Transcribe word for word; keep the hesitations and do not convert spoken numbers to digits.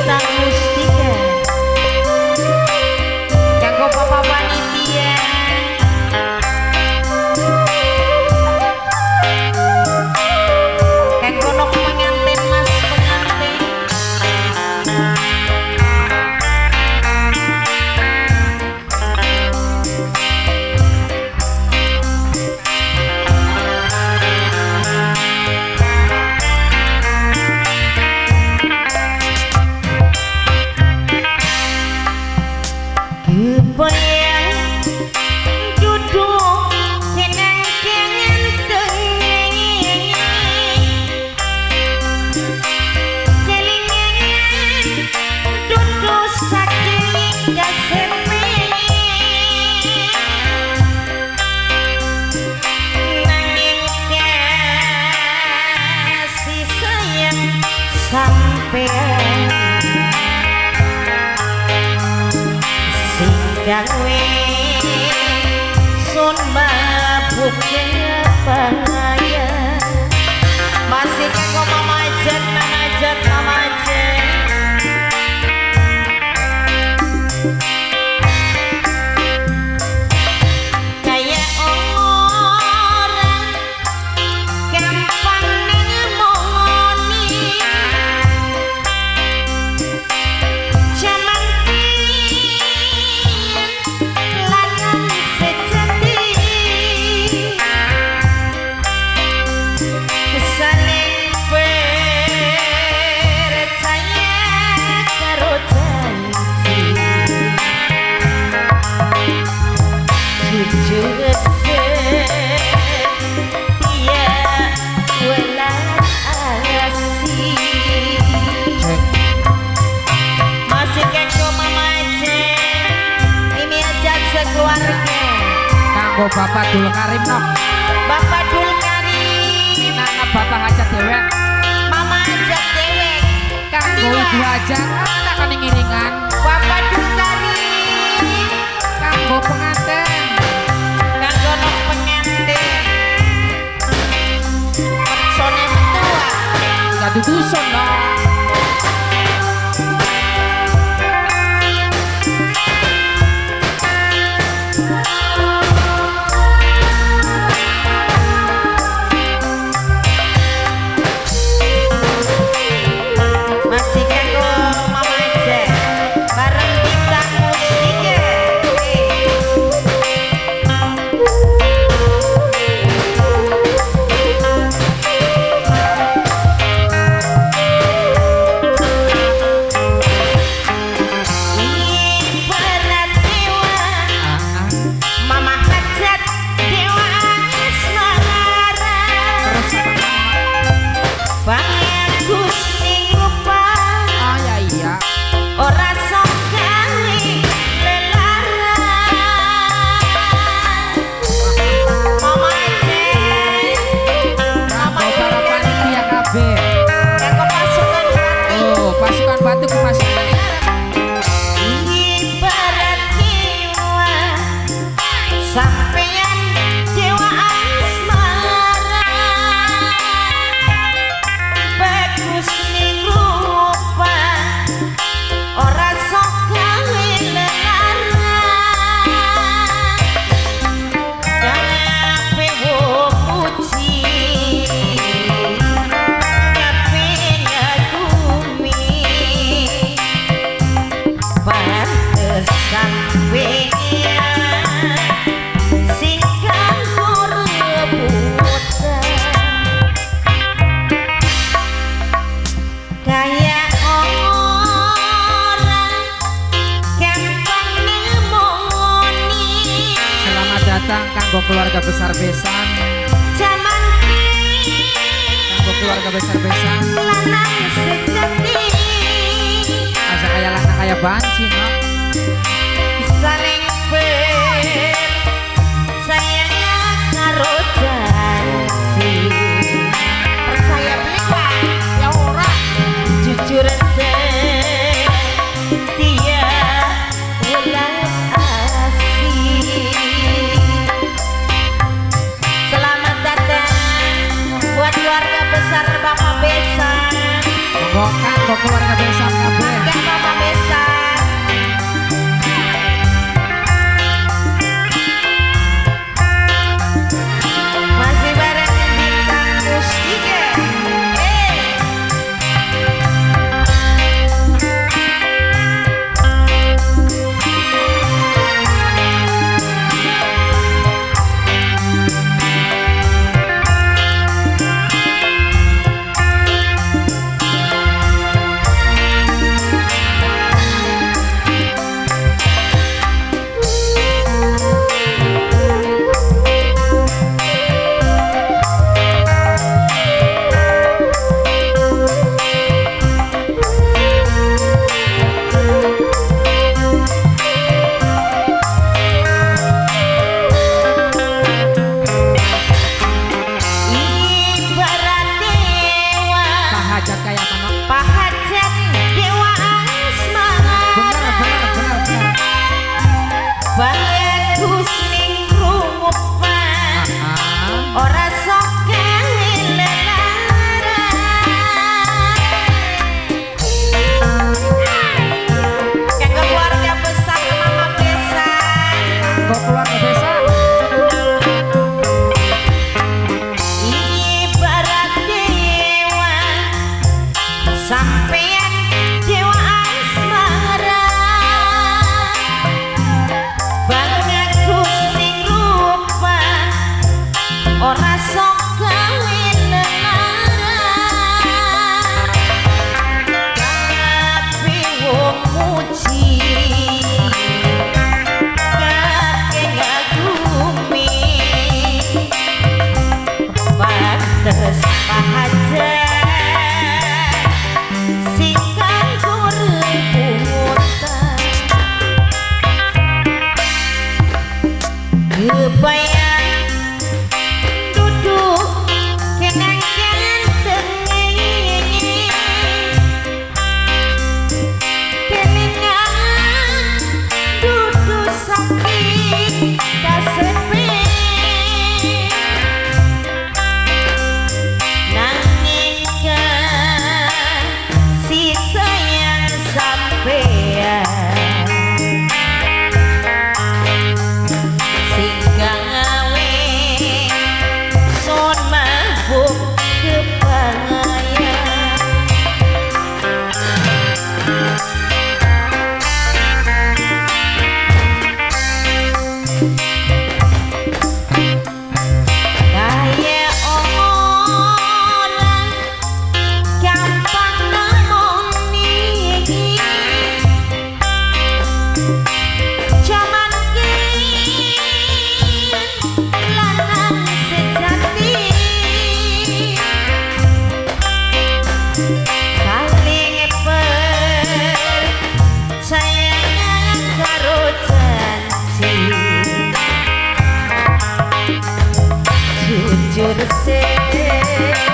bintang mustika kanggo papa panitia kanggo nok pengantin mas pengantin kebayang duduk kenang kenang tengeng kelingan duduk saking gasepe nanging kasih sayang sampean gawe sun mabuk kepaya masih kanggo mama jen mama jen mama jen kayak orang gampang ngomongoni jaman kanggo Bapak Dul Karim nok Bapak Dul Karim nangkep Bapak hajat dewek Mama hajat dewek kanggo ibu hajat anak kan ngiringan Bapak Dul Karim kanggo pengantin kanggo nok pengantin persone metua gak duduson dong sampeyan dewa asmara bagus ning rupa ora sok gawe lelara kape wo puji kape ngagumi pantes sampeyan kanggo keluarga besar besan jaman kanggo keluarga besar besan lanang sejati asa kaya lanang kaya banci no saling ber sayang karo janji percaya beli ya ora jujur setia ulas asih selamat datang buat keluarga besar Bapak Besan kanggo kanggo keluarga besan kabeh sampean dewa asmara banget kusing rupa ora sok gawe lelara tapi wong muji kakek ngagumi pantes pahaja singkang kurang pungutan kebayang duduk kenang ganteng kelingan duduk sakit kasepe nanging si sayang sampean sing gawe son mabuk kepangayan kaya omongan gampang namoni jaman kini lanang sejati saling percaya karo janji jujur sih